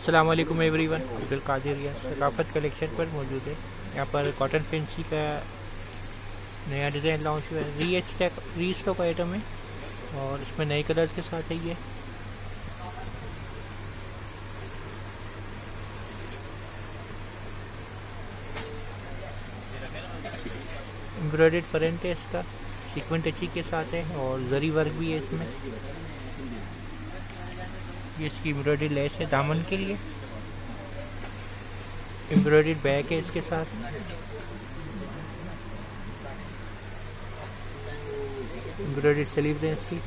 अस्सलाम वालेकुम एवरीवन, अब्दुल कादिर या सकाफत कलेक्शन पर मौजूद है। यहाँ पर कॉटन फैंसी का नया डिज़ाइन लॉन्च हुआ है। रीस्टॉक आइटम है और इसमें नए कलर्स के साथ है। ये एम्ब्रॉयडर्ड फ्रंट है, इसका सीक्वेंट टची के साथ है और जरी वर्क भी है इसमें। ये इसकी एम्ब्रॉयडरी लेस है दामन के लिए। एम्ब्रॉयडर्ड बैक है इसके साथ। एम्ब्रॉयडर्ड स्लीव्स है इसकी।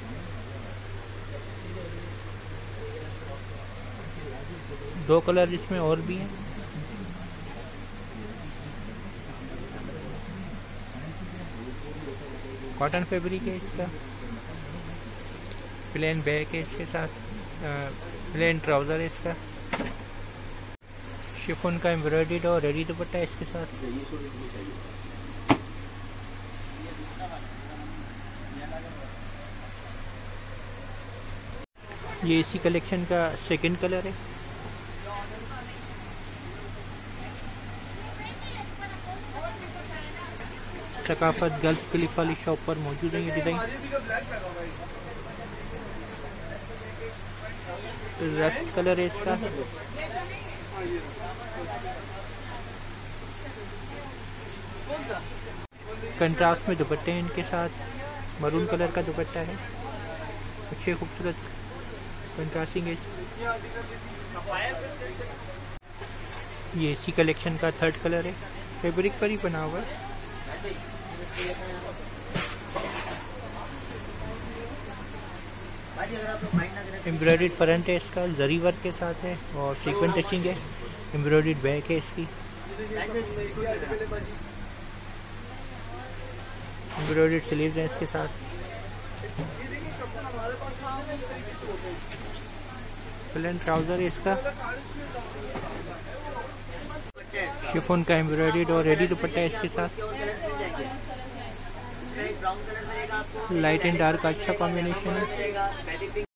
दो कलर इसमें और भी हैं। कॉटन फैब्रिक है इसका। प्लेन बैक है इसके साथ। प्लेन ट्राउजर है इसका। शिफॉन का एम्ब्रॉयडर्ड और रेडी दुपट्टा है इसके साथ। ये इसी कलेक्शन का सेकंड कलर है। सकाफत गल्फ क्लिफ वाली शॉप पर मौजूद है ये डिजाइन। रस्ट कलर है इसका। कंट्रास्ट में दुपट्टे हैं इनके साथ। मरून कलर का दुपट्टा है, अच्छे खूबसूरत कंट्रास्टिंग है। ये इसी कलेक्शन का थर्ड कलर है। फैब्रिक पर ही बना हुआ है। एम्ब्रॉयडर्ड फ्रंट है इसका, जरी वर्क के साथ है और सीक्वेंट टचिंग है। एम्ब्रॉयडर्ड बैक है इसकी। एम्ब्रॉयडर्ड स्लीव्स हैं इसके साथ। प्लेन ट्राउजर है इसका। शिफॉन का एम्ब्रॉयडर्ड और रेडी दुपट्टा है इसके साथ। लाइट एंड डार्क का अच्छा कॉम्बिनेशन है।